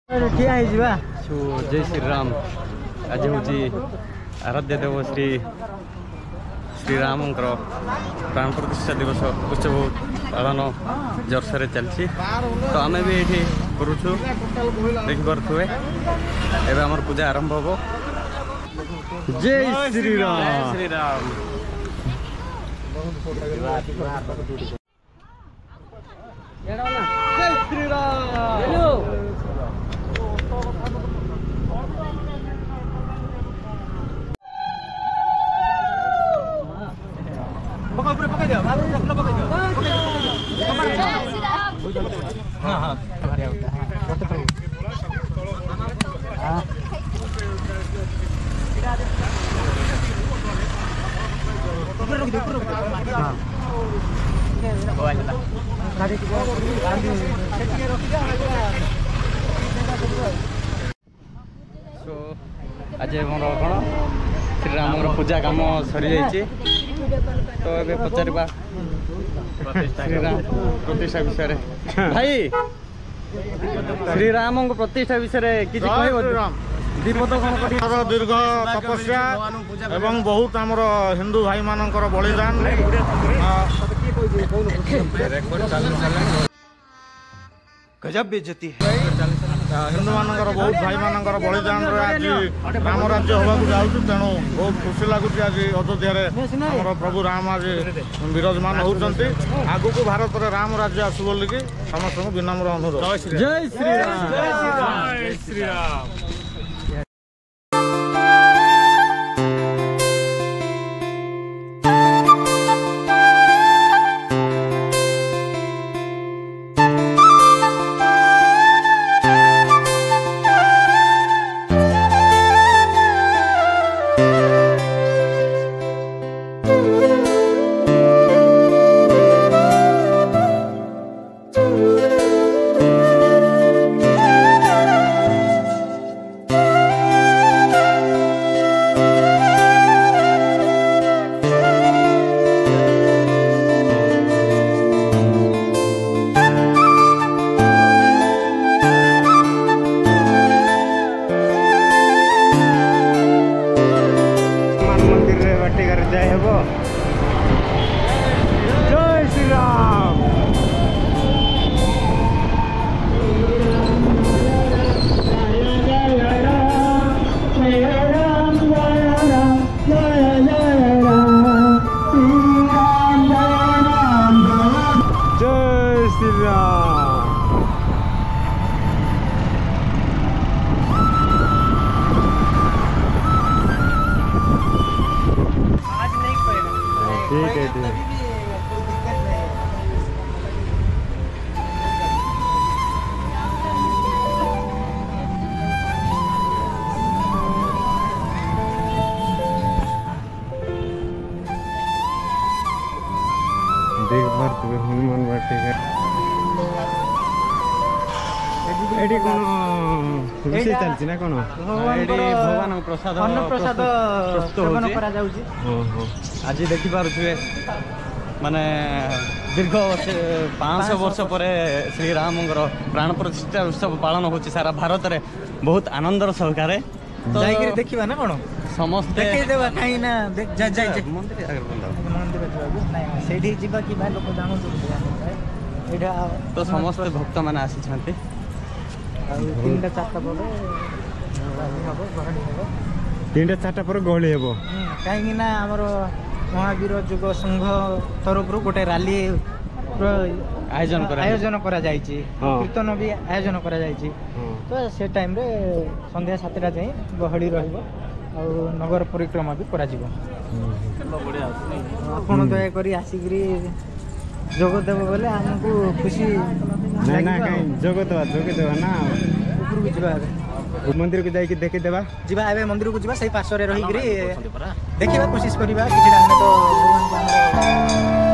जय श्री राम। आज हूँ आराध्य देव श्री श्रीराम प्राण प्रतिष्ठा दिवस उत्सव पालन जोरसोर चलती। तो आम भी ये करुचु देखिपे एवं आम पूजा आरंभ हो। जय श्री राम। श्री राम। जय श्री राम। आज मोर कौन श्रीराम पूजा काम सरी जाइए। तो ये पचार श्रीराम प्रतिष्ठा विषय भाई श्रीराम प्रतिष्ठा विषय कि दीपद दीर्घ तपस्या एवं बहुत आमर हिंदू भाई मानकर बलिदान गजब बेइज्जती हिंदू मानकर बहुत भाई मानकर बलिदान आज राम राज्य होगा जाऊँ। तेणु बहुत खुशी लगुच आज अयोध्या प्रभु राम आज विराजमान होती। आगु को भारत में राम राज्य आसु बोलिकी समस्त विनम्र अनुरोध। जय श्री राम। जय श्री राम। हनुमान बाटिका एडी कौन विषय चलती ना कौन भगवान प्रसाद सेवन करा जाउची। आज देखि पारुथिबे माने दीर्घ 500 वर्ष पर श्रीराम प्राण प्रतिष्ठा उत्सव पालन होची सारा भारत रे बहुत आनंदर सहकारे। तो जाइकरी देखिबा ना कौन समस्त देखै देबा काई ना जा मंदिर आगे मंदिर सेठी जीवा कि भाई लोक जानो एटा तो समस्त भक्त माने आसी छथि। तीनटा चारटा पर गहली हेबो काई ना हमर महावीर जुग संघ तरफ गोटे रैली आयोजन करा जाइछि। कीर्तन भी आयोजन करा जाइछि। तो से टाइम रे संध्या 7टा जाई गहली रहइबो और नगर परिक्रमा भी करा जिवो। आपण दया करी आसिकरी जोग देव बोले हमको खुशी ना ना कहीं जोग देवा ना ऊपर को जीवा मंदिर को जाई देखि देबा जीवा एबे मंदिर को जीवा सही पास रे रही करी देखिबा कोशिश करिबा किछटा हमें तो भगवान को